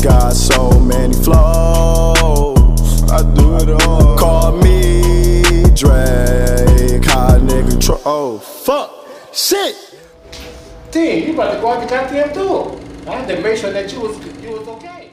got so many flows. I do it all. Call me Drake, hot nigga oh, fuck, shit. T, you about to go out the goddamn door. I had to make sure that you was okay.